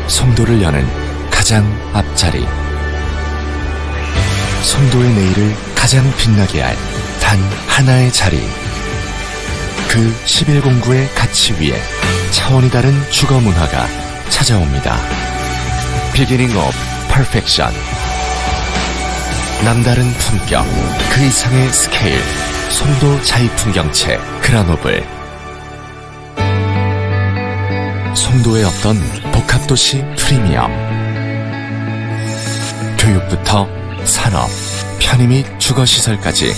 송도를 여는 가장 앞자리. 송도의 내일을 가장 빛나게 할 단 하나의 자리. 그 11공구의 가치 위에 차원이 다른 주거 문화가 찾아옵니다. Beginning of Perfection. 남다른 품격, 그 이상의 스케일. 송도 자이풍경채 그라노블. 송도에 없던 복합도시 프리미엄. 교육부터 산업, 편의 및 주거시설까지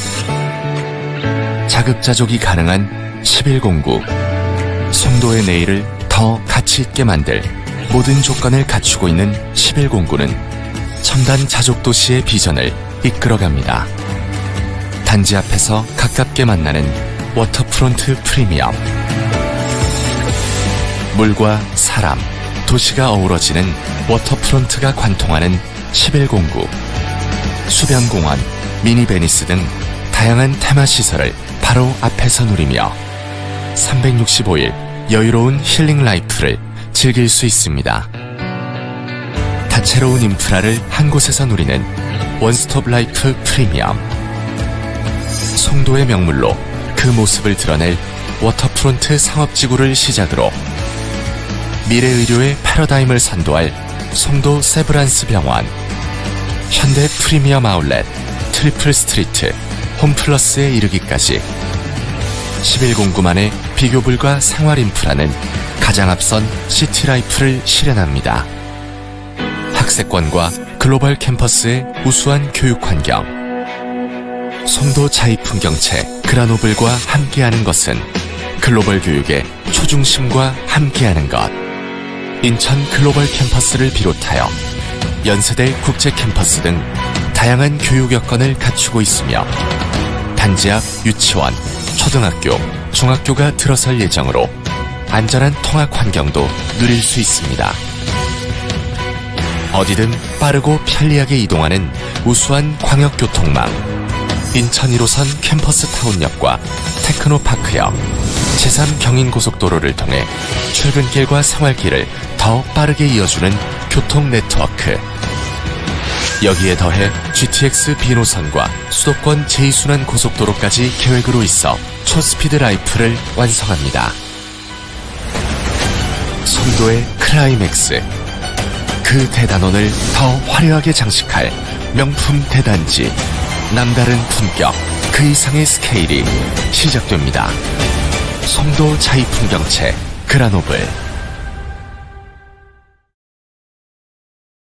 자급자족이 가능한 11공구. 송도의 내일을 더 가치있게 만들 모든 조건을 갖추고 있는 11공구는 첨단 자족도시의 비전을 이끌어갑니다. 단지 앞에서 가깝게 만나는 워터프론트 프리미엄. 물과 사람, 도시가 어우러지는 워터프론트가 관통하는 11공구. 수변공원, 미니베니스 등 다양한 테마시설을 바로 앞에서 누리며 365일 여유로운 힐링 라이프를 즐길 수 있습니다. 다채로운 인프라를 한 곳에서 누리는 원스톱 라이프 프리미엄. 송도의 명물로 그 모습을 드러낼 워터프론트 상업지구를 시작으로 미래의료의 패러다임을 선도할 송도 세브란스 병원, 현대 프리미엄 아울렛, 트리플 스트리트, 홈플러스에 이르기까지 11공구만의 비교불가 생활 인프라는 가장 앞선 시티라이프를 실현합니다. 학세권과 글로벌 캠퍼스의 우수한 교육 환경. 송도 자이풍경채 그라노블과 함께하는 것은 글로벌 교육의 초중심과 함께하는 것. 인천 글로벌 캠퍼스를 비롯하여 연세대 국제 캠퍼스 등 다양한 교육 여건을 갖추고 있으며 단지 앞 유치원, 초등학교, 중학교가 들어설 예정으로 안전한 통학 환경도 누릴 수 있습니다. 어디든 빠르고 편리하게 이동하는 우수한 광역교통망. 인천 1호선 캠퍼스타운역과 테크노파크역, 제3경인고속도로를 통해 출근길과 생활길을 더 빠르게 이어주는 교통 네트워크. 여기에 더해 GTX B노선과 수도권 제2순환 고속도로까지 계획으로 있어 초스피드 라이프를 완성합니다. 송도의 클라이맥스. 그 대단원을 더 화려하게 장식할 명품 대단지. 남다른 품격, 그 이상의 스케일이 시작됩니다. 송도 자이풍경채 그라노블.